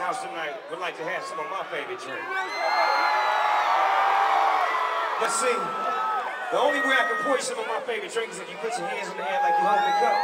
house tonight would like to have some of my favorite drinks. But see, the only way I can pour you some of my favorite drinks is if you put your hands in the air like you hold the cup.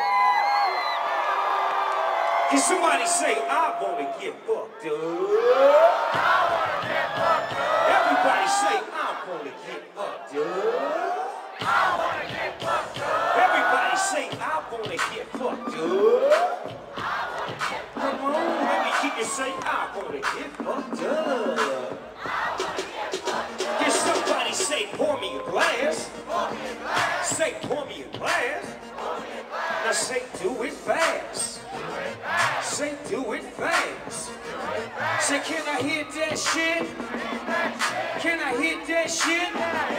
Can somebody say, I wanna get fucked up? I wanna get fucked up. Everybody say, I wanna get fucked up. I wanna get fucked up. Everybody say, I wanna get fucked up. Come on, let me keep you say, I wanna get fucked up. Can somebody say, pour me a glass? Say, pour me a glass. Now say, do it fast. Say, do it fast. Say, can I hit that shit? Can I hit that shit?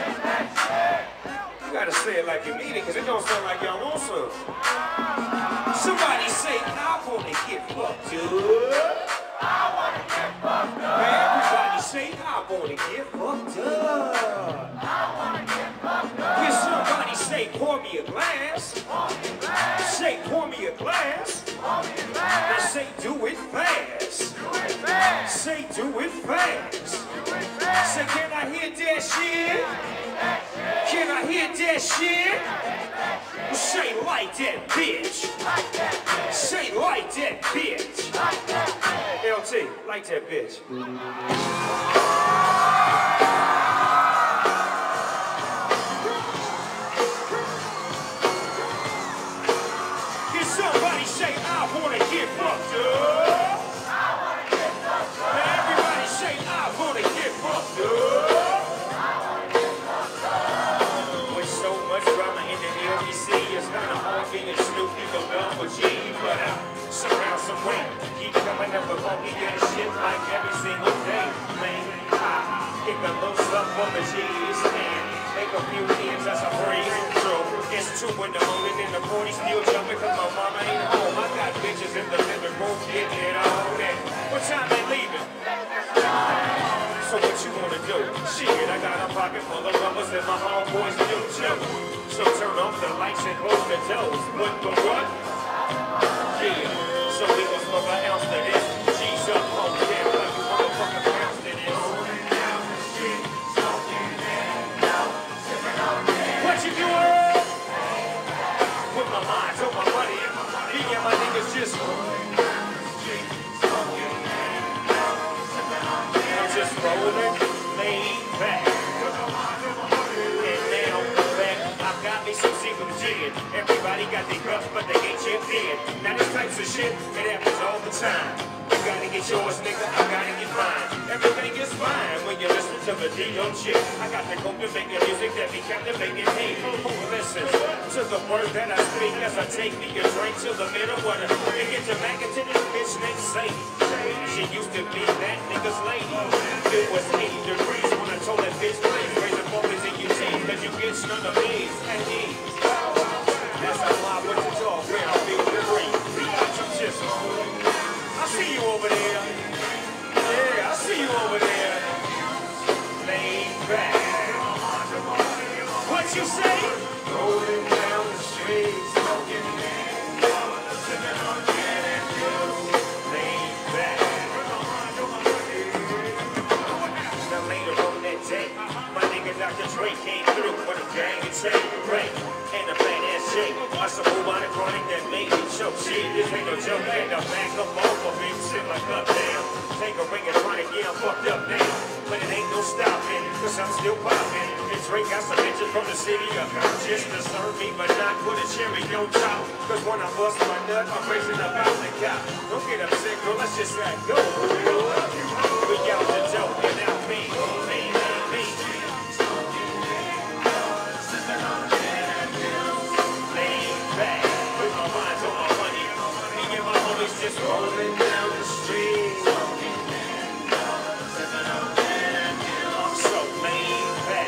You gotta say it like you mean it, because it don't sound like y'all want some. Somebody say, I wanna get fucked up. I wanna get fucked up. Everybody say, I wanna get fucked up. I wanna get fucked up. Can somebody say, pour me a glass? Say, pour me a glass. Now say, do it fast. Say, do it fast. Say, can I hear that shit? Can I hear that shit? Say, like that bitch. Say, like that bitch. LT, like that bitch. Can somebody say, I wanna get fucked up? I wanna get fucked up. Everybody say, I wanna get fucked up. I wanna get fucked up. With so much drama in the LBC, it's kinda hard being Snoop Dogg for G, but somehow, some way, keep coming up with funky ass shit like every single day, man. Kick a little stuff for the G's and make a few ends as a breeze. So it's 2 in the morning and the 40 still jumping cause my mama ain't home. I got bitches in the living room getting it on. And what time they leaving? So what you wanna do? Shit, I got a pocket full of rubbers and my homeboys do too. So turn off the lights and close the doors. What the what? Yeah, so we gon' smoke an ounce to this. G's up, home, damn, like you motherfucking bounce to this. What you doing? With my mind, on my money, me and my niggas just I'm just rolling, laid back. And now back, I've got me some secret gin. Everybody got their guts, but they ain't chipped in. Now this types of shit, it happens all the time. You gotta get yours, nigga, I gotta get mine. Everything is fine when you listen to the D.O. chick. I got the coke to make the music that be captivating. Hey, who listens to the word that I speak as I take me a drink to the middle of the and get to back into this bitch named Sadie. She used to be that nigga's lady. It was 80 degrees when I told that bitch, please raise the focus in your teeth, cause you get none of these at ease. That's how I went to talk when I feel the breeze. I see you over there. Yeah, I see you over there. Laid back. What you say? Rolling down the street, smoking sipping on gin and juice. Laid back. Now later on that day, my nigga Dr. Dre came through with a gang of tape, break, and a fat ass shake. I saw a lot of chronic that made me choke. Shit, this ain't no joke. And I back up off of it, shit like up down. Take a ring and chronic, yeah, I'm fucked up now. But it ain't no stopping, cause I'm still popping. And Drake got some bitches from the city of just to serve me, but not put a cherry on top. Cause when I bust my nut, I'm racing about the cop. Don't get upset, girl, let's just let go. We out the dope, and now me. Just rolling down the street. I'm so laid back.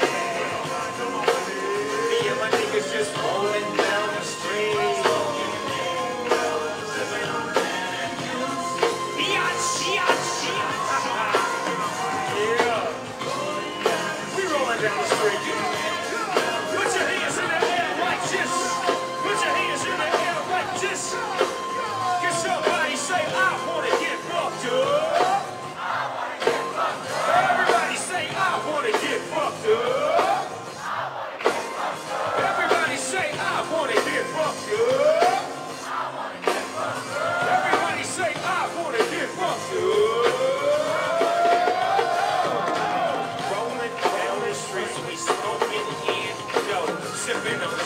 Me and my niggas just rolling down the street. Me in the